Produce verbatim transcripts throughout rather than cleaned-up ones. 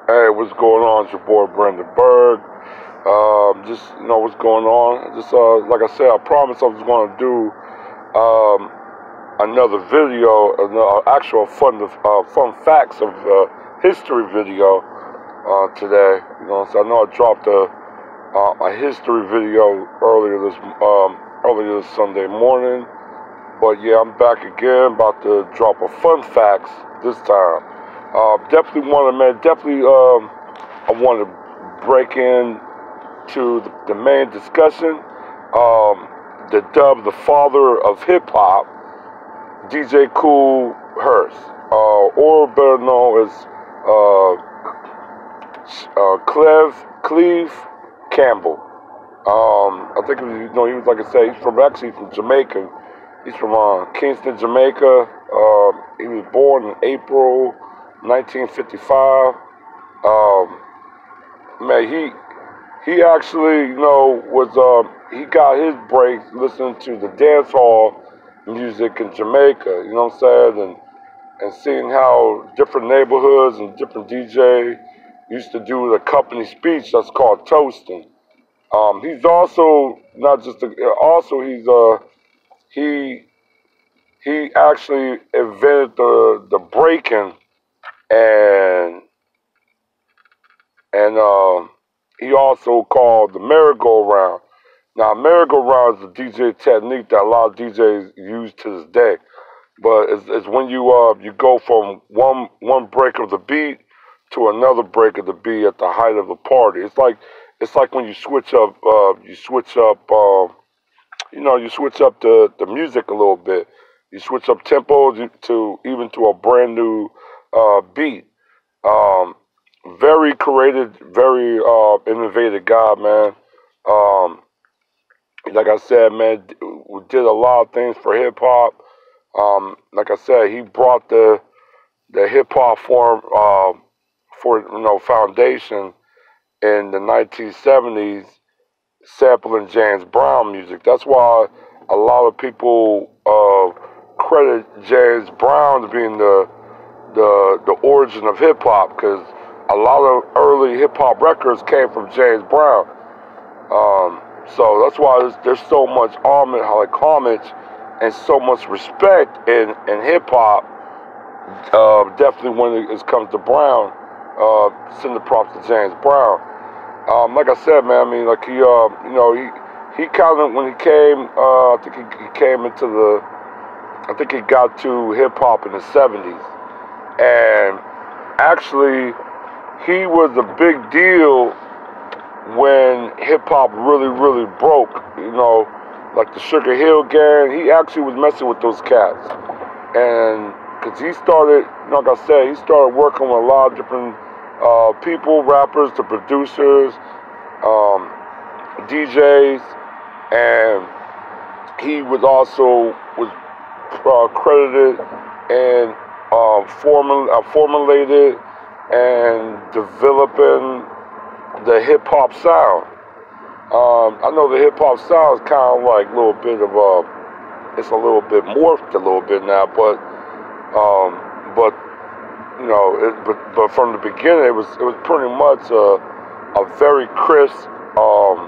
Hey, what's going on? It's your boy Brandon Berg. Um, just you know what's going on. Just uh, like I said, I promised I was going to do um, another video, an actual fun uh, fun facts of uh, history video uh, today. You know, so I know I dropped a uh, a history video earlier this um, earlier this Sunday morning, but yeah, I'm back again, about to drop a fun facts this time. Uh, definitely want to, man, definitely, um, I want to break in to the, the main discussion. Um, the dub, the father of hip hop, D J Kool Herc, uh, or better known as uh, uh, Cleve, Cleve Campbell. Um, I think, you know, he was, like I said, he's from, actually from Jamaica. He's from uh, Kingston, Jamaica. Uh, he was born in April nineteen fifty-five. Um, man, he he actually, you know, was uh, he got his break listening to the dance hall music in Jamaica. You know what I'm saying? And and seeing how different neighborhoods and different D Js used to do the company speech that's called toasting. Um, he's also not just a, also he's uh he he actually invented the the breaking. And and uh, he also called the merry-go-round. Now, merry-go-round is a D J technique that a lot of D Js use to this day. But it's, it's when you uh, you go from one one break of the beat to another break of the beat at the height of the party. It's like it's like when you switch up uh, you switch up uh, you know you switch up the, the music a little bit. You switch up tempos to even to a brand new uh, beat. Um, very creative, very uh, innovative guy, man. Um, like I said, man, we did a lot of things for hip hop. Um, like I said, he brought the the hip hop form uh, for you know foundation in the nineteen seventies, sampling James Brown music. That's why a lot of people uh, credit James Brown as being the the the origin of hip hop, because a lot of early hip hop records came from James Brown. Um, so that's why there's, there's so much homage, like homage, and so much respect in in hip hop. Uh, definitely when it comes to Brown, uh, send the props to James Brown. Um, like I said, man, I mean, like he, uh, you know, he he kind of when he came, uh, I think he, he came into the, I think he got to hip hop in the seventies. And actually, he was a big deal when hip-hop really, really broke, you know, like the Sugar Hill Gang. He actually was messing with those cats. And because he started, like I said, he started working with a lot of different uh, people, rappers to producers, um, D Js, and he was also was uh, credited and Uh, formal, uh, formulated and developing the hip hop sound. Um, I know the hip hop sound is kind of like a little bit of a, it's a little bit morphed a little bit now, but, um, but you know, it, but but from the beginning, it was it was pretty much a, a very crisp, um,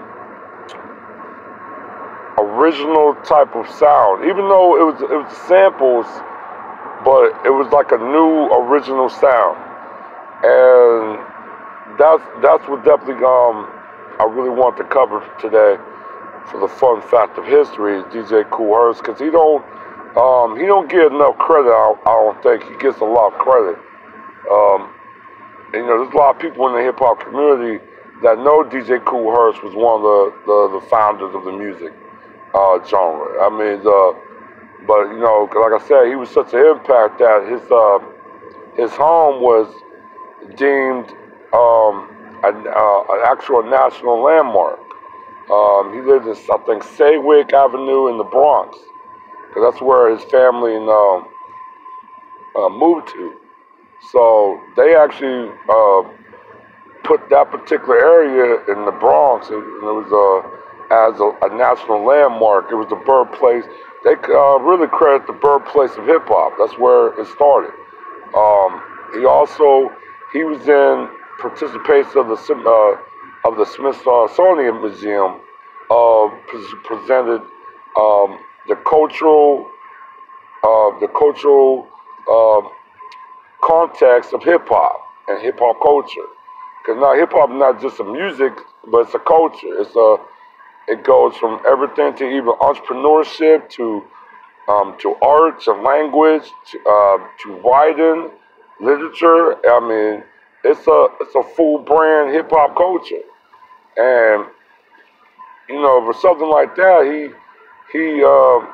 original type of sound. Even though it was it was samples. But it was like a new original sound, and that's that's what definitely um I really want to cover today for the fun fact of history is D J Kool Herc, because he don't um he don't get enough credit. I don't, I don't think he gets a lot of credit. Um, and, you know, there's a lot of people in the hip hop community that know D J Kool Herc was one of the, the, the founders of the music uh, genre. I mean the. But, you know, like I said, he was such an impact that his uh, his home was deemed um, an, uh, an actual national landmark. Um, he lived in, I think, Saywick Avenue in the Bronx, because that's where his family uh, uh, moved to. So they actually uh, put that particular area in the Bronx, and it was uh, as a, a national landmark. It was the birthplace. They uh, really credit the birthplace of hip hop. That's where it started. Um, he also he was in participants of the uh, of the Smithsonian Museum uh, presented um, the cultural uh, the cultural uh, context of hip hop and hip hop culture. Because now hip hop is not just a music, but it's a culture. It's a it goes from everything to even entrepreneurship to um, to art, to language, to, uh, to writing, literature. I mean, it's a it's a full brand hip hop culture, and you know, for something like that, he he um,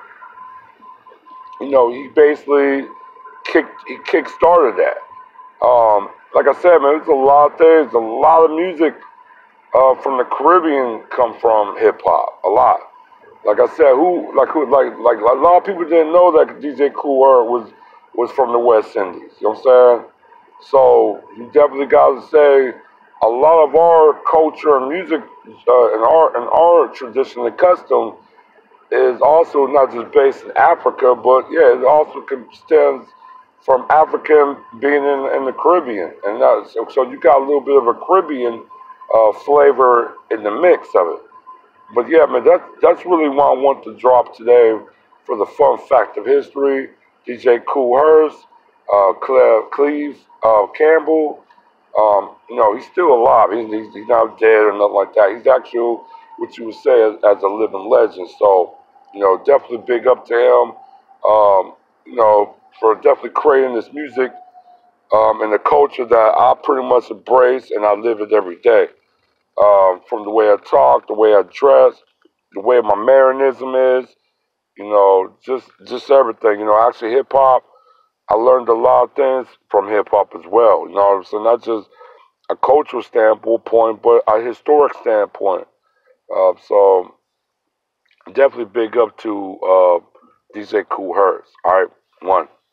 you know he basically kicked he kick started that. Um, like I said, man, there's a lot of things, a lot of music uh, from the Caribbean come from hip hop, a lot. Like I said, who like who like like a lot of people didn't know that D J Kool Herc was was from the West Indies. You know what I'm saying? So you definitely got to say a lot of our culture and music uh, and our and our tradition and custom is also not just based in Africa, but yeah, it also stems from African being in, in the Caribbean, and that, so, so you got a little bit of a Caribbean uh, flavor in the mix of it. But yeah, man, that's that's really what I want to drop today for the fun fact of history. D J Kool Herc, uh, Claire Cleve uh, Campbell. Um, you know, he's still alive. He's, he's he's not dead or nothing like that. He's actually what you would say as, as a living legend. So, you know, definitely big up to him. Um, you know, for definitely creating this music um, and the culture that I pretty much embrace and I live it every day. Um, from the way I talk, the way I dress, the way my mannerism is, you know, just just everything. You know, actually hip hop, I learned a lot of things from hip hop as well. You know what I'm saying? Not just a cultural standpoint, but a historic standpoint. Uh, so definitely big up to uh, D J Kool Herc. All right, one.